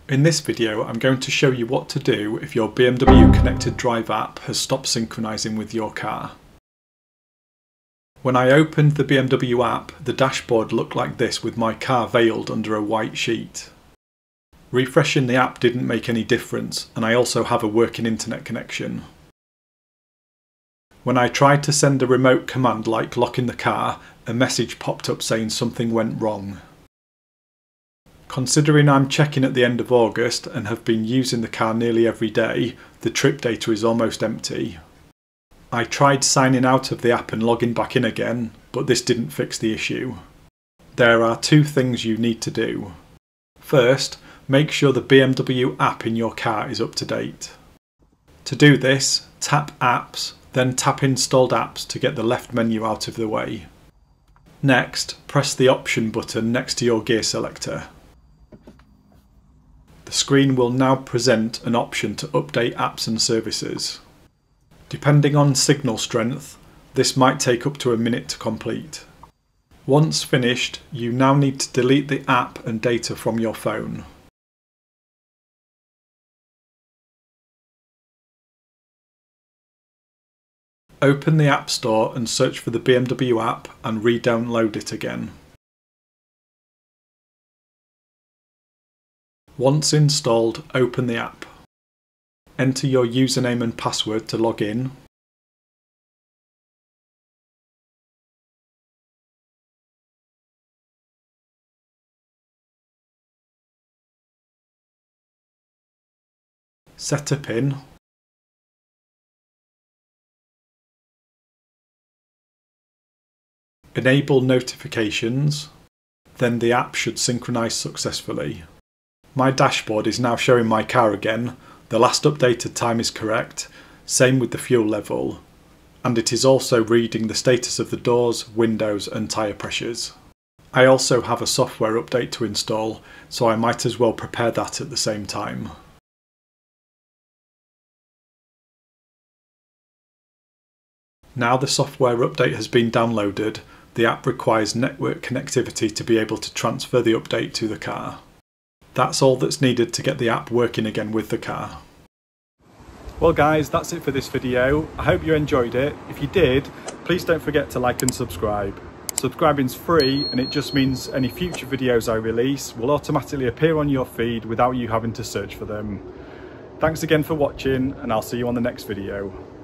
In this video, I'm going to show you what to do if your BMW Connected Drive app has stopped synchronising with your car. When I opened the BMW app, the dashboard looked like this with my car veiled under a white sheet. Refreshing the app didn't make any difference, and I also have a working internet connection. When I tried to send a remote command like locking the car, a message popped up saying something went wrong. Considering I'm checking at the end of August and have been using the car nearly every day, the trip data is almost empty. I tried signing out of the app and logging back in again, but this didn't fix the issue. There are two things you need to do. First, make sure the BMW app in your car is up to date. To do this, tap Apps, then tap Installed Apps to get the left menu out of the way. Next, press the Option button next to your gear selector. The screen will now present an option to update apps and services. Depending on signal strength, this might take up to a minute to complete. Once finished, you now need to delete the app and data from your phone. Open the App Store and search for the BMW app and re-download it again. Once installed, open the app. Enter your username and password to log in. Set a PIN. Enable notifications, then the app should synchronise successfully. My dashboard is now showing my car again, the last updated time is correct, same with the fuel level, and it is also reading the status of the doors, windows and tyre pressures. I also have a software update to install, so I might as well prepare that at the same time. Now the software update has been downloaded, the app requires network connectivity to be able to transfer the update to the car. That's all that's needed to get the app working again with the car. Well guys, that's it for this video. I hope you enjoyed it. If you did, please don't forget to like and subscribe. Subscribing's free and it just means any future videos I release will automatically appear on your feed without you having to search for them. Thanks again for watching and I'll see you on the next video.